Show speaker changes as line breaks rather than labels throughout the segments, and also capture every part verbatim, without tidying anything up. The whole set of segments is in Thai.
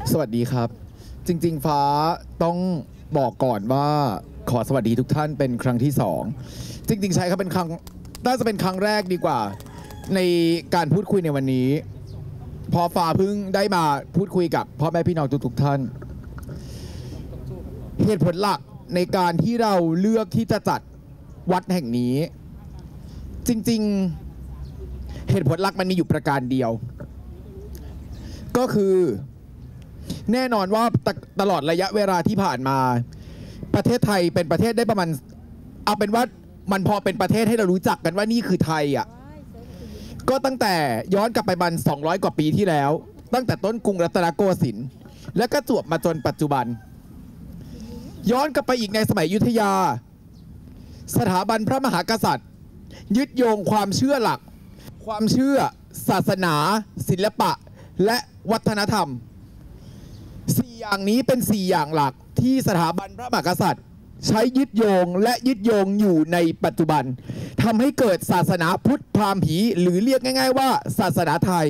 สวัสดีครับจริงๆฟ้าต้องบอกก่อนว่าขอสวัสดีทุกท่านเป็นครั้งที่สองจริงๆใช้ครับเป็นครั้งน่าจะเป็นครั้งแรกดีกว่าในการพูดคุยในวันนี้พอฟ้าเพิ่งได้มาพูดคุยกับพ่อแม่พี่น้องทุกๆท่านเหตุผลหลักในการที่เราเลือกที่จะจัดวัดแห่งนี้จริงๆเหตุผลหลักมันมีอยู่ประการเดียวก็คือแน่นอนว่าตตลอดระยะเวลาที่ผ่านมาประเทศไทยเป็นประเทศได้ประมาณเอาเป็นว่ามันพอเป็นประเทศให้เรารู้จักกันว่านี่คือไทยอ่ะก็ตั้งแต่ย้อนกลับไปบันสองร้อยกว่าปีที่แล้วตั้งแต่ต้นกรุงรัตนโกสินทร์และก็จวบมาจนปัจจุบันย้อนกลับไปอีกในสมัยอยุธยาสถาบันพระมหากษัตริย์ยึดโยงความเชื่อหลักความเชื่อศาสนาศิลปะและวัฒนธรรมสี่อย่างนี้เป็นสี่อย่างหลักที่สถาบันพระมหากษัตริย์ใช้ยึดโยงและยึดโยงอยู่ในปัจจุบันทำให้เกิดศาสนาพุทธพราหมณ์ผีหรือเรียกง่ายๆว่าศาสนาไทย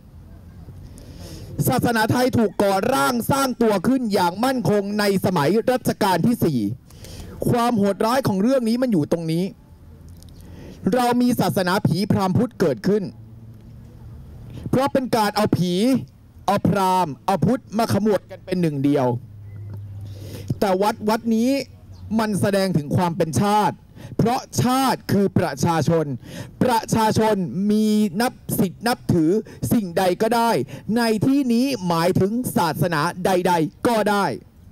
ศาสนาไทยถูกก่อร่างสร้างตัวขึ้นอย่างมั่นคงในสมัยรัชกาลที่สี่ความโหดร้ายของเรื่องนี้มันอยู่ตรงนี้เรามีศาสนาผีพราหมณ์พุทธเกิดขึ้นเพราะเป็นการเอาผีเอาพราหมณ์เอาพุทธมาขมวดกันเป็นหนึ่งเดียวแต่วัดวัดนี้มันแสดงถึงความเป็นชาติเพราะชาติคือประชาชนประชาชนมีนับสิทธินับถือสิ่งใดก็ได้ในที่นี้หมายถึงศาสนาใดๆก็ได้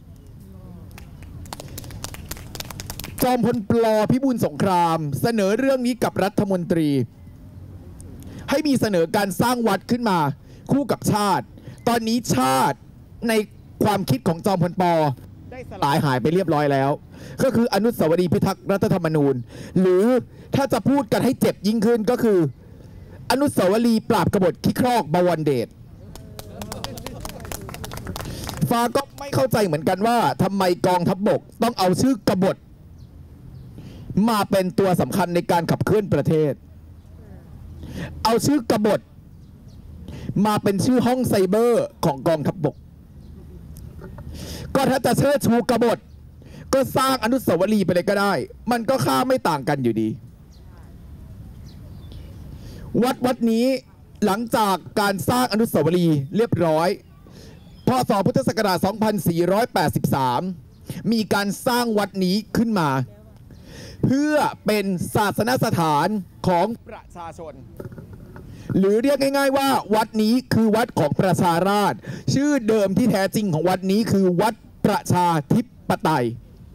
จอมพลปลอพิบูลสงครามเสนอเรื่องนี้กับรัฐมนตรีให้มีเสนอการสร้างวัดขึ้นมาคู่กับชาติตอนนี้ชาติในความคิดของจอมพลปอได้สลายหายไปเรียบร้อยแล้วก็คืออนุสาวรีย์พิทักษ์รัฐธรรมนูญหรือถ้าจะพูดกันให้เจ็บยิ่งขึ้นก็คืออนุสาวรีย์ปราบกบฏขี้ครอกบวรเดชฟ้าก็ไม่เข้าใจเหมือนกันว่าทำไมกองทัพบกต้องเอาชื่อกบฏมาเป็นตัวสำคัญในการขับเคลื่อนประเทศเอาชื่อกบฏมาเป็นชื่อห้องไซเบอร์ของกองทัพบกก็ถ้าจะเชิดชูกบฏก็สร้างอนุสาวรีย์ไปเลยก็ได้มันก็ค่าไม่ต่างกันอยู่ดีวัดวัดนี้หลังจากการสร้างอนุสาวรีย์เรียบร้อยพ.ศ.พุทธศักราช สองพันสี่ร้อยแปดสิบสาม มีการสร้างวัดนี้ขึ้นมาเพื่อเป็นศาสนสถานของประชาชนหรือเรียกง่ายๆว่าวัดนี้คือวัดของประชาราษฎร์ชื่อเดิมที่แท้จริงของวัดนี้คือวัดประชาธิปไตย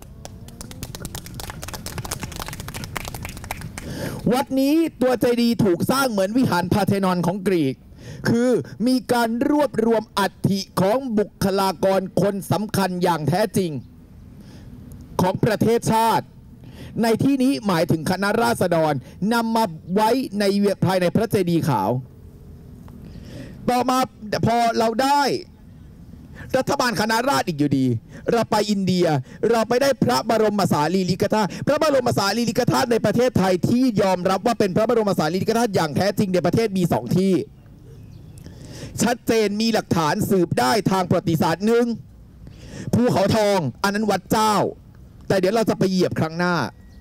วัดนี้ตัวเจดีย์ถูกสร้างเหมือนวิหารพาร์เธนอนของกรีกคือมีการรวบรวมอัฐิของบุคลากรคนสำคัญอย่างแท้จริงของประเทศชาติในที่นี้หมายถึงคณะราษฎรนำมาไว้ในภายในพระเจดีย์ขาวต่อมาพอเราได้รัฐบาลคณะราษฎรอีกอยู่ดีเราไปอินเดียเราไปได้พระบรมสารีริกธาตุพระบรมสารีริกธาตุในประเทศไทยที่ยอมรับว่าเป็นพระบรมสารีริกธาตุอย่างแท้จริงในประเทศมีสองที่ชัดเจนมีหลักฐานสืบได้ทางประวัติศาสตร์หนึ่งภูเขาทองอันนั้นวัดเจ้าแต่เดี๋ยวเราจะไปเหยียบครั้งหน้า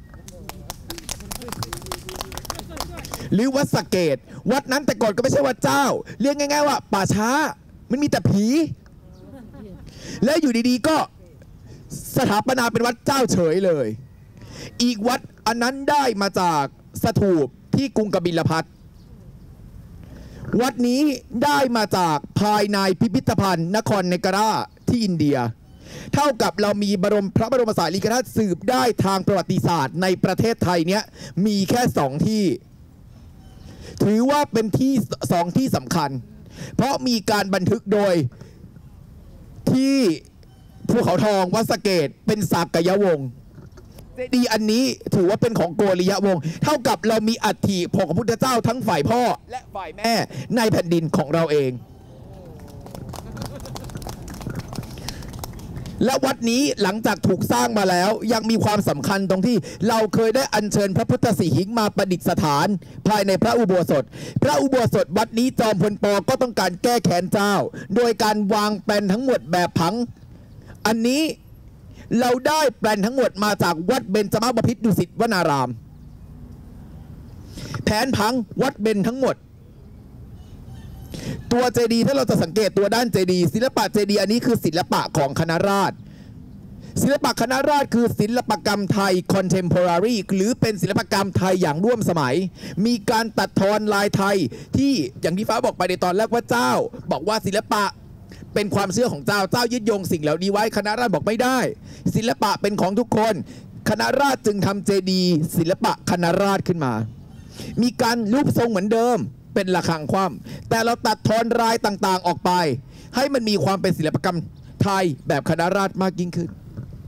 หรือวัดสะเกดวัดนั้นแต่ก่อนก็ไม่ใช่วัดเจ้าเรียกง่ายๆว่าป่าช้ามันมีแต่ผีและอยู่ดีๆก็สถาปนาเป็นวัดเจ้าเฉยเลยอีกวัดอันนั้นได้มาจากสถูปที่กรุงกบิลพัสดุ์วัดนี้ได้มาจากภายในพิพิธภัณฑ์นครเนการาที่อินเดียเท่ากับเรามีบรมพระบรมสารีริกธาตุสืบได้ทางประวัติศาสตร์ในประเทศไทยเนี้ยมีแค่สองที่ถือว่าเป็นที่สองที่สำคัญเพราะมีการบันทึกโดยที่ภูเขาทองวัดสะเกดเป็นสากยวงศ์เจดีย์อันนี้ถือว่าเป็นของโกริยวงศ์เท่ากับเรามีอัฐิของพระพุทธเจ้าทั้งฝ่ายพ่อและฝ่ายแม่ในแผ่นดินของเราเองและวัดนี้หลังจากถูกสร้างมาแล้วยังมีความสำคัญตรงที่เราเคยได้อัญเชิญพระพุทธสีหิงมาประดิษฐานภายในพระอุโบสถพระอุโบสถวัดนี้จอมพลป.ก็ต้องการแก้แค้นเจ้าโดยการวางแปลนทั้งหมดแบบผังอันนี้เราได้แปลนทั้งหมดมาจากวัดเบญจมาบพิตรดุสิตวนารามแผนผังวัดเบญทั้งหมดตัวเจดีย์ถ้าเราจะสังเกตตัวด้านเจดีย์ศิลปะเจดีย์อันนี้คือศิลปะของคณะราษฎรศิลปะคณะราษฎรคือศิลปกรรมไทยคอนเทมพอรารีหรือเป็นศิลปกรรมไทยอย่างร่วมสมัยมีการตัดทอนลายไทยที่อย่างที่ฟ้าบอกไปในตอนแรกว่าเจ้าบอกว่าศิลปะเป็นความเชื่อของเจ้าเจ้ายึดโยงสิ่งเหล่านี้ไว้คณะราษฎรบอกไม่ได้ศิลปะเป็นของทุกคนคณะราษฎรจึงทำเจดีย์ศิลปะคณะราษฎรขึ้นมามีการรูปทรงเหมือนเดิมเป็นระฆังคว่ำแต่เราตัดทอนลายต่างๆออกไปให้มันมีความเป็นศิลปกรรมไทยแบบคณะราษฎรมากยิ่งขึ้น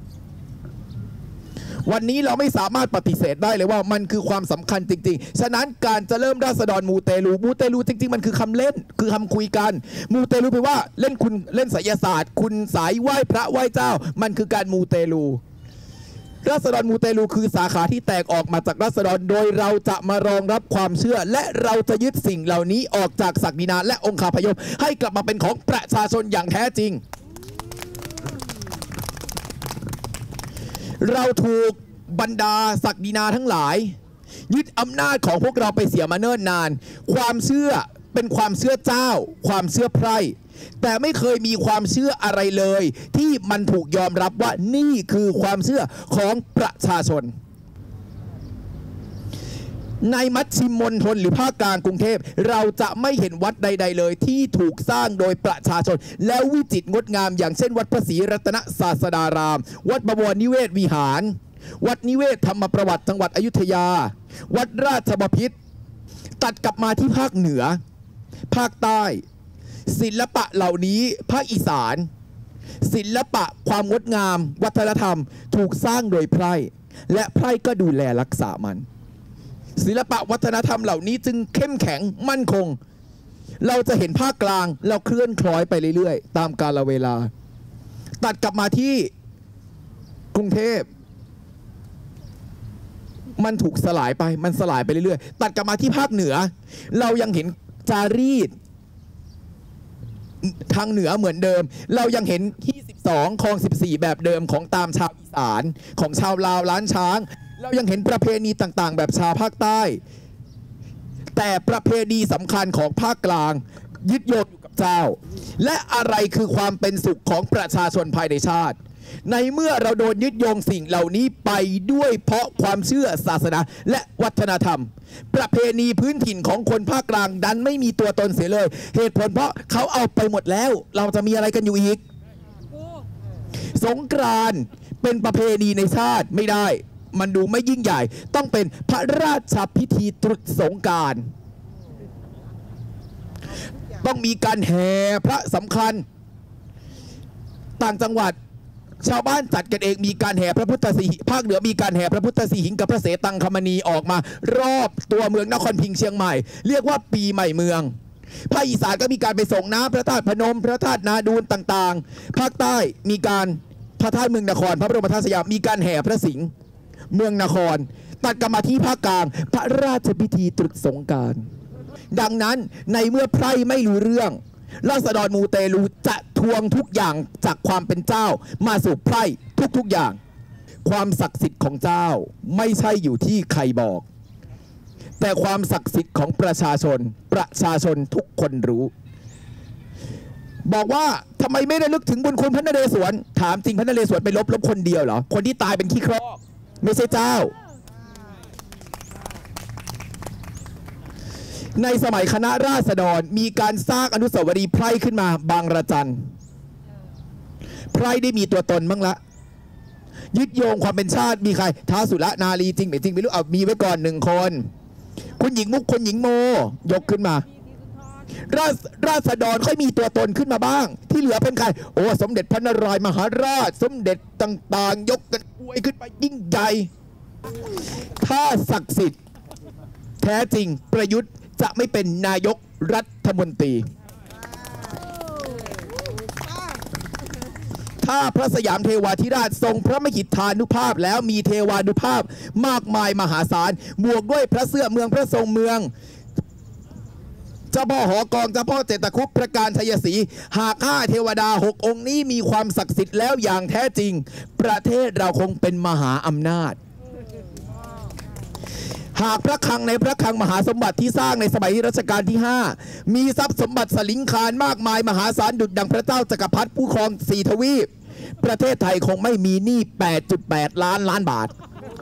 วันนี้เราไม่สามารถปฏิเสธได้เลยว่ามันคือความสำคัญจริงๆฉะนั้นการจะเริ่มราษฎรมูเตลูมูเตลูจริงๆมันคือคำเล่นคือคำคุยกันมูเตลูแปลว่าเล่นคุณเล่นไสยศาสตร์คุณสายไหว้พระไหว้เจ้ามันคือการมูเตลูราษฎรมูเตลูคือสาขาที่แตกออกมาจากราษฎรโดยเราจะมารองรับความเชื่อและเราจะยึดสิ่งเหล่านี้ออกจากศักดินาและองคาพยพให้กลับมาเป็นของประชาชนอย่างแท้จริงเราถูกบรรดาศักดินาทั้งหลายยึดอำนาจของพวกเราไปเสียมาเนิ่นนานความเชื่อเป็นความเชื่อเจ้าความเชื่อไพร่แต่ไม่เคยมีความเชื่ออะไรเลยที่มันถูกยอมรับว่านี่คือความเชื่อของประชาชนในมัชชิมมณฑลหรือภาคกลางกรุงเทพเราจะไม่เห็นวัดใดๆเลยที่ถูกสร้างโดยประชาชนแล้ววิจิตรงดงามอย่างเช่นวัดพระศรีรัตนศาสดารามวัดบวรนิเวศวิหารวัดนิเวศธรรมประวัติจังหวัดอยุธยาวัดราชบพิตรตัดกลับมาที่ภาคเหนือภาคใต้ศิลปะเหล่านี้ภาคอีสานศิลปะความงดงามวัฒนธรรมถูกสร้างโดยไพร่และไพร่ก็ดูแลรักษามันศิลปะวัฒนธรรมเหล่านี้จึงเข้มแข็งมั่นคงเราจะเห็นภาคกลางเราเคลื่อนคล้อยไปเรื่อยๆตามกาลเวลาตัดกลับมาที่กรุงเทพมันถูกสลายไปมันสลายไปเรื่อยๆตัดกลับมาที่ภาคเหนือเรายังเห็นจารีตทางเหนือเหมือนเดิมเรายังเห็นที่สิบสองคลองสิบสี่แบบเดิมของตามชาวอีสานของชาวลาวล้านช้างเรายังเห็นประเพณีต่างๆแบบชาวภาคใต้แต่ประเพณีสำคัญของภาคกลางยึดโยงอยู่กับเจ้าและอะไรคือความเป็นสุขของประชาชนภายในชาติในเมื่อเราโดนยึดโยงสิ่งเหล่านี้ไปด้วยเพราะความเชื่อศาสนาและวัฒนธรรมประเพณีพื้นถิ่นของคนภาคกลางดันไม่มีตัวตนเสียเลยเหตุผลเพราะเขาเอาไปหมดแล้วเราจะมีอะไรกันอยู่อีกสงกรานต์เป็นประเพณีในชาติไม่ได้มันดูไม่ยิ่งใหญ่ต้องเป็นพระราชพิธีตรุษสงกรานต์ต้องมีการแห่พระสำคัญต่างจังหวัดชาวบ้านจัดกันเองมีการแห่พระพุทธสีภาคเหนือมีการแห่พระพุทธสีหิงกับพระเสตังคมณีออกมารอบตัวเมืองนครพิงค์เชียงใหม่เรียกว่าปีใหม่เมืองภาคอีสานก็มีการไปส่งน้ำพระธาตุพนมพระธาตุนาดูลต่างๆภาคใต้มีการพระธาตุเมืองนครพระบรมธาตุสยามมีการแห่พระสิงห์เมืองนครตัดกลับมาที่ภาคกลางพระราชพิธีตรุษสงกรานต์ดังนั้นในเมื่อไพร่ไม่รู้เรื่องราษฎรมูเตลูจะทวงทุกอย่างจากความเป็นเจ้ามาสู่ไพร่ทุกๆอย่างความศักดิ์สิทธิ์ของเจ้าไม่ใช่อยู่ที่ใครบอกแต่ความศักดิ์สิทธิ์ของประชาชนประชาชนทุกคนรู้บอกว่าทำไมไม่ได้ลึกถึงบุญคุณพระนเรศวรถามจริงพระนเรศวรไปลบลบคนเดียวเหรอคนที่ตายเป็นขี้ครอกไม่ใช่เจ้าในสมัยคณะราษฎรมีการสร้างอนุสาวรีย์ไพร่ขึ้นมาบางระจันไพร่ได้มีตัวตนบ้างละยึดโยงความเป็นชาติมีใครท้าวสุรนารีจริงหรือจริงไม่รู้เอามีไว้ก่อนหนึ่งคนคุณหญิงมุกคุณหญิงโมยกขึ้นมาราษราษฎรค่อยมีตัวตนขึ้นมาบ้างที่เหลือเป็นใครโอ้สมเด็จพระนารายณ์มหาราชสมเด็จต่างๆยกกันอวยขึ้นไปยิ่งใหญ่ถ้าศักดิ์สิทธิ์แท้จริงประยุทธ์จะไม่เป็นนายกรัฐมนตรีถถ้าพระสยามเทวาธิราชทรงพระมหิทธานุภาพแล้วมีเทวานุภาพมากมายมหาศาลบวกด้วยพระเสื้อเมืองพระทรงเมืองเจ้าพ่อหอกองเจ้าพ่อเจตคุปประการชัยศรีหากห้าเทวดาหกองค์นี้มีความศักดิ์สิทธิ์แล้วอย่างแท้จริงประเทศเราคงเป็นมหาอำนาจหากพระคลังในพระคลังมหาสมบัติที่สร้างในสมัยรัชกาลที่ห้ามีทรัพย์สมบัติสลิงคารมากมายมหาศาลดุจดังพระเจ้าจักรพรรดิผู้ครองสี่ทวีปประเทศไทยคงไม่มีหนี้ แปดจุดแปด ล้านล้านบาท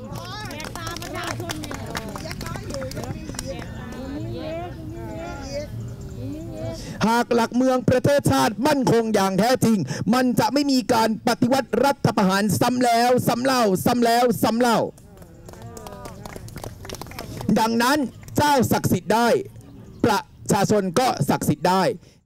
หากหลักเมืองประเทศชาติมั่นคงอย่างแท้จริงมันจะไม่มีการปฏิวัติรัฐประหารซ้ำแล้วซ้ำเล่าซ้ำแล้วซ้ำเล่าดังนั้นเจ้าศักดิ์สิทธิ์ได้ประชาชนก็ศักดิ์สิทธิ์ได้